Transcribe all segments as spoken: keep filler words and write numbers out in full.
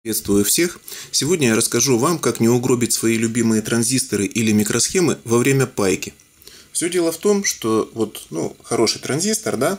Приветствую всех! Сегодня я расскажу вам, как не угробить свои любимые транзисторы или микросхемы во время пайки. Все дело в том, что вот, ну, хороший транзистор, да,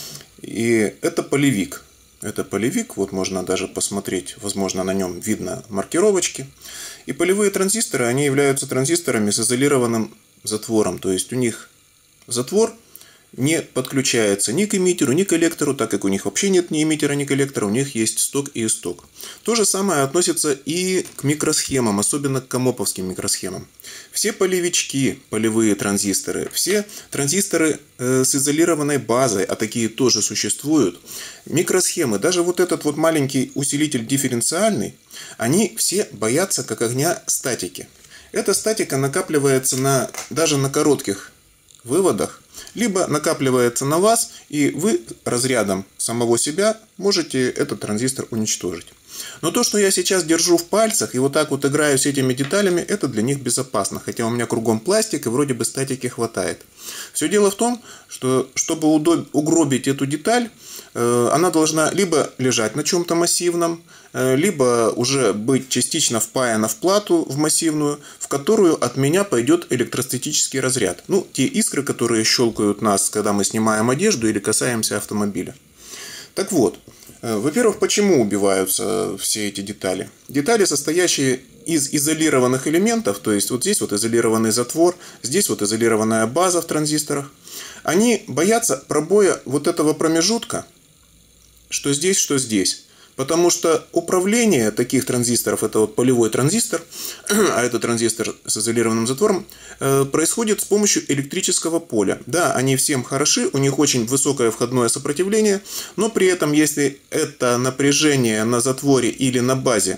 и это полевик. Это полевик, вот можно даже посмотреть, возможно, на нем видно маркировочки. И полевые транзисторы, они являются транзисторами с изолированным затвором, то есть у них затвор не подключается ни к эмиттеру, ни к коллектору, так как у них вообще нет ни эмиттера, ни коллектора, у них есть сток и исток. То же самое относится и к микросхемам, особенно к комоповским микросхемам. Все полевички, полевые транзисторы, все транзисторы э, с изолированной базой, а такие тоже существуют, микросхемы, даже вот этот вот маленький усилитель дифференциальный, они все боятся как огня статики. Эта статика накапливается на, даже на коротких выводах, либо накапливается на вас, и вы разрядом самого себя можете этот транзистор уничтожить. Но то, что я сейчас держу в пальцах и вот так вот играю с этими деталями, это для них безопасно. Хотя у меня кругом пластик и вроде бы статики хватает. Все дело в том, что чтобы угробить эту деталь, она должна либо лежать на чем-то массивном, либо уже быть частично впаяна в плату, в массивную, в которую от меня пойдет электростатический разряд. Ну, те искры, которые щелкают нас, когда мы снимаем одежду или касаемся автомобиля. Так вот, во-первых, почему убиваются все эти детали? Детали, состоящие из изолированных элементов, то есть вот здесь вот изолированный затвор, здесь вот изолированная база в транзисторах, они боятся пробоя вот этого промежутка, что здесь, что здесь. Потому что управление таких транзисторов, это вот полевой транзистор, а это транзистор с изолированным затвором, происходит с помощью электрического поля. Да, они всем хороши, у них очень высокое входное сопротивление, но при этом, если это напряжение на затворе или на базе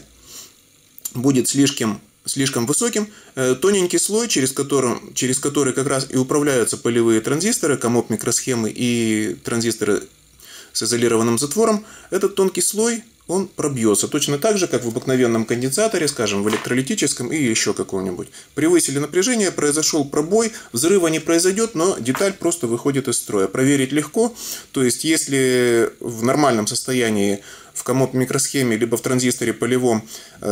будет слишком, слишком высоким, тоненький слой, через который, через который как раз и управляются полевые транзисторы, комоп микросхемы и транзисторы с изолированным затвором, этот тонкий слой, он пробьется. Точно так же, как в обыкновенном конденсаторе, скажем, в электролитическом и еще каком-нибудь. Превысили напряжение, произошел пробой, взрыва не произойдет, но деталь просто выходит из строя. Проверить легко. То есть, если в нормальном состоянии в комоп микросхеме, либо в транзисторе полевом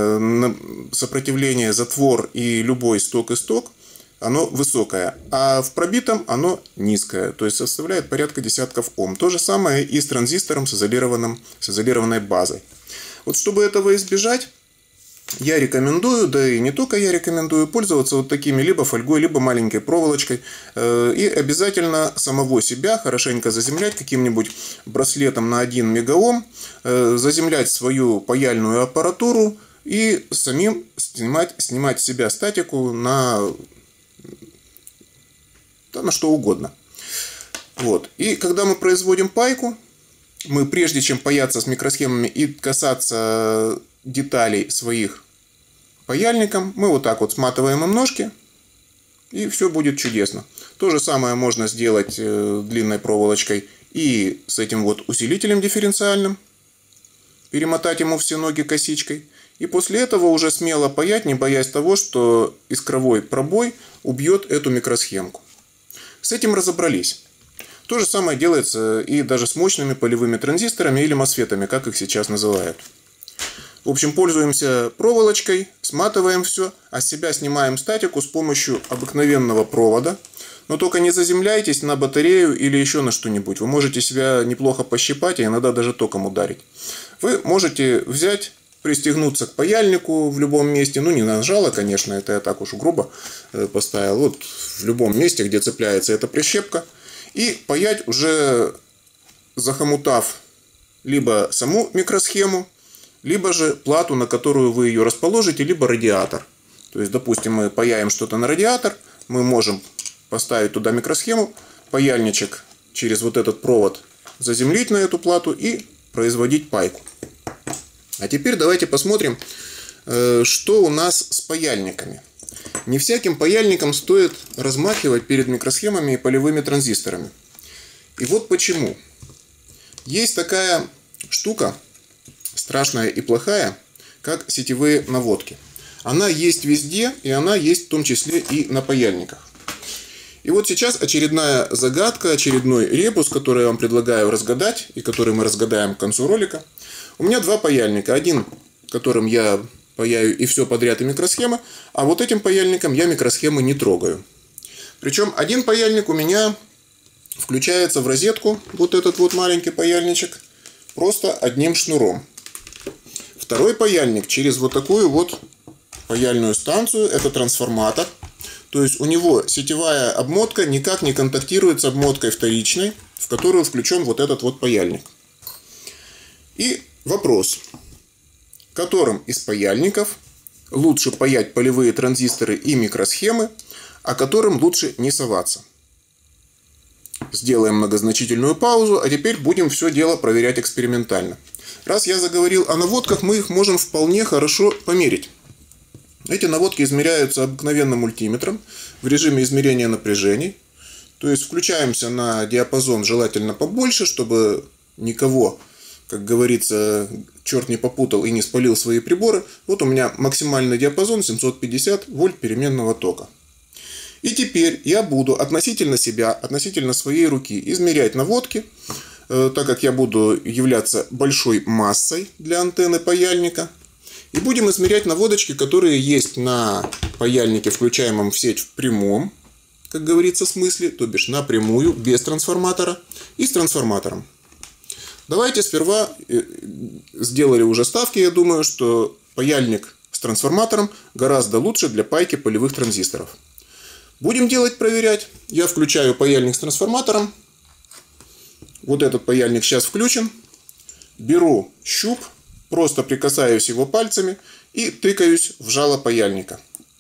сопротивление затвор и любой сток-исток, оно высокое, а в пробитом оно низкое, то есть составляет порядка десятков Ом. То же самое и с транзистором с, изолированным, с изолированной базой. Вот чтобы этого избежать, я рекомендую, да и не только я рекомендую, пользоваться вот такими либо фольгой, либо маленькой проволочкой. И обязательно самого себя хорошенько заземлять каким-нибудь браслетом на один мегаом, заземлять свою паяльную аппаратуру и самим снимать, снимать с себя статику на... Да, на что угодно. Вот. И когда мы производим пайку, мы прежде чем паяться с микросхемами и касаться деталей своих паяльником, мы вот так вот сматываем им ножки, и все будет чудесно. То же самое можно сделать длинной проволочкой и с этим вот усилителем дифференциальным, перемотать ему все ноги косичкой. И после этого уже смело паять, не боясь того, что искровой пробой убьет эту микросхемку. С этим разобрались. То же самое делается и даже с мощными полевыми транзисторами или мосфетами, как их сейчас называют. В общем, пользуемся проволочкой, сматываем все, а с себя снимаем статику с помощью обыкновенного провода. Но только не заземляйтесь на батарею или еще на что-нибудь. Вы можете себя неплохо пощипать, и иногда даже током ударить. Вы можете взять, пристегнуться к паяльнику в любом месте. Ну, не нажало, конечно, это я так уж грубо поставил. Вот в любом месте, где цепляется эта прищепка. И паять уже захомутав либо саму микросхему, либо же плату, на которую вы ее расположите, либо радиатор. То есть, допустим, мы паяем что-то на радиатор, мы можем поставить туда микросхему, паяльничек через вот этот провод заземлить на эту плату и производить пайку. А теперь давайте посмотрим, что у нас с паяльниками. Не всяким паяльником стоит размахивать перед микросхемами и полевыми транзисторами. И вот почему. Есть такая штука, страшная и плохая, как сетевые наводки. Она есть везде, и она есть в том числе и на паяльниках. И вот сейчас очередная загадка, очередной ребус, который я вам предлагаю разгадать, и который мы разгадаем к концу ролика. У меня два паяльника. Один которым я паяю и все подряд, и микросхемы, а вот этим паяльником я микросхемы не трогаю. Причем один паяльник у меня включается в розетку, вот этот вот маленький паяльничек, просто одним шнуром. Второй паяльник через вот такую вот паяльную станцию, это трансформатор. То есть у него сетевая обмотка никак не контактирует с обмоткой вторичной, в которую включен вот этот вот паяльник. И вопрос, которым из паяльников лучше паять полевые транзисторы и микросхемы, а которым лучше не соваться. Сделаем многозначительную паузу, а теперь будем все дело проверять экспериментально. Раз я заговорил о наводках, мы их можем вполне хорошо померить. Эти наводки измеряются обыкновенным мультиметром в режиме измерения напряжений. То есть включаемся на диапазон желательно побольше, чтобы никого, как говорится, черт не попутал и не спалил свои приборы. Вот у меня максимальный диапазон семьсот пятьдесят вольт переменного тока. И теперь я буду относительно себя, относительно своей руки измерять наводки, так как я буду являться большой массой для антенны паяльника. И будем измерять наводочки, которые есть на паяльнике, включаемом в сеть в прямом, как говорится, смысле, то бишь напрямую, без трансформатора и с трансформатором. Давайте сперва сделали уже ставки, я думаю, что паяльник с трансформатором гораздо лучше для пайки полевых транзисторов. Будем делать, проверять. Я включаю паяльник с трансформатором. Вот этот паяльник сейчас включен. Беру щуп, просто прикасаюсь его пальцами и тыкаюсь в жало паяльника.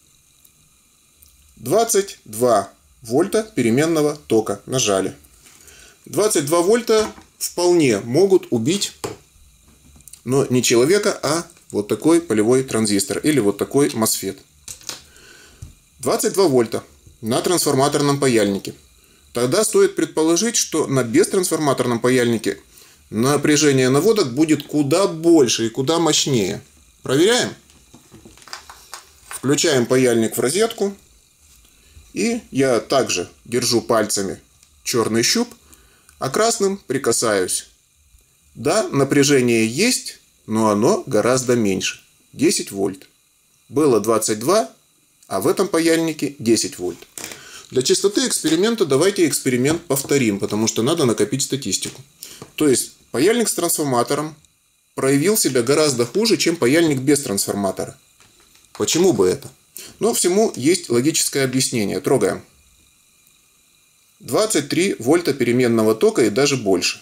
двадцать два вольта переменного тока нажали. двадцать два вольта вполне могут убить, но не человека, а вот такой полевой транзистор или вот такой мосфет. двадцать два вольта на трансформаторном паяльнике. Тогда стоит предположить, что на бестрансформаторном паяльнике напряжение наводок будет куда больше и куда мощнее. Проверяем. Включаем паяльник в розетку. И я также держу пальцами черный щуп, а красным прикасаюсь. Да, напряжение есть, но оно гораздо меньше. десять вольт. Было двадцать два, а в этом паяльнике десять вольт. Для чистоты эксперимента давайте эксперимент повторим, потому что надо накопить статистику. То есть паяльник с трансформатором проявил себя гораздо хуже, чем паяльник без трансформатора. Почему бы это? Но всему есть логическое объяснение. Трогаем. двадцать три вольта переменного тока и даже больше.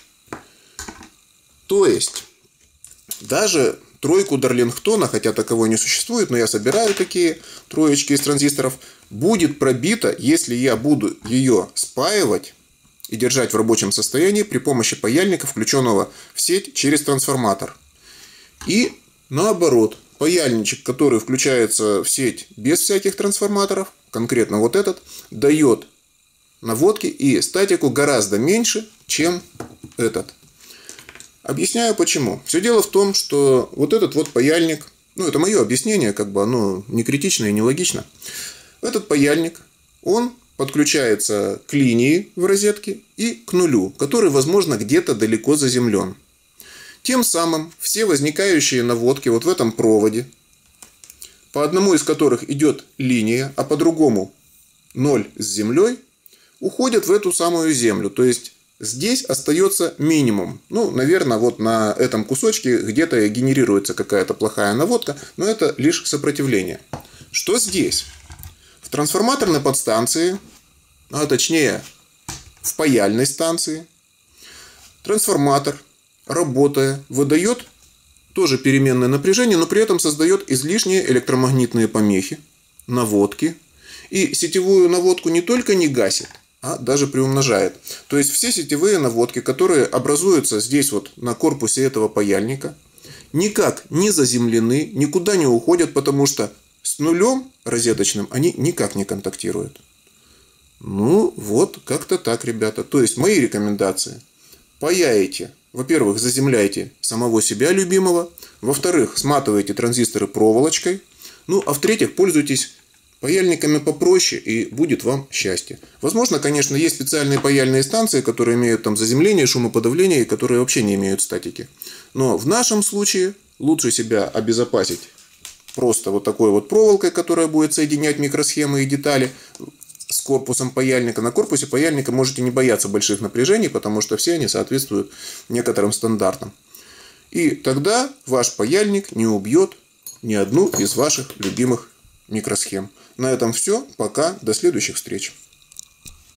То есть даже тройку Дарлингтона, хотя таковой не существует, но я собираю такие троечки из транзисторов, будет пробита, если я буду ее спаивать и держать в рабочем состоянии при помощи паяльника, включенного в сеть через трансформатор. И наоборот, паяльничек, который включается в сеть без всяких трансформаторов, конкретно вот этот, дает наводки и статику гораздо меньше, чем этот. Объясняю почему. Все дело в том, что вот этот вот паяльник, ну это мое объяснение, как бы оно не критично и не логично. Этот паяльник, он подключается к линии в розетке и к нулю, который, возможно, где-то далеко заземлен. Тем самым все возникающие наводки вот в этом проводе, по одному из которых идет линия, а по другому ноль с землей, уходят в эту самую землю. То есть здесь остается минимум. Ну, наверное, вот на этом кусочке где-то генерируется какая-то плохая наводка, но это лишь сопротивление. Что здесь? В трансформаторной подстанции, а точнее в паяльной станции, трансформатор, работая, выдает тоже переменное напряжение, но при этом создает излишние электромагнитные помехи, наводки. И сетевую наводку не только не гасит, а даже приумножает. То есть все сетевые наводки, которые образуются здесь вот на корпусе этого паяльника, никак не заземлены, никуда не уходят, потому что с нулем розеточным они никак не контактируют. Ну вот как-то так, ребята. То есть мои рекомендации. Паяете. Во-первых, заземляйте самого себя любимого. Во-вторых, сматывайте транзисторы проволочкой. Ну, а в-третьих, пользуйтесь паяльниками попроще, и будет вам счастье. Возможно, конечно, есть специальные паяльные станции, которые имеют там заземление, шумоподавление, и которые вообще не имеют статики. Но в нашем случае лучше себя обезопасить просто вот такой вот проволокой, которая будет соединять микросхемы и детали с корпусом паяльника. На корпусе паяльника можете не бояться больших напряжений, потому что все они соответствуют некоторым стандартам. И тогда ваш паяльник не убьет ни одну из ваших любимых микросхем. На этом все. Пока. До следующих встреч.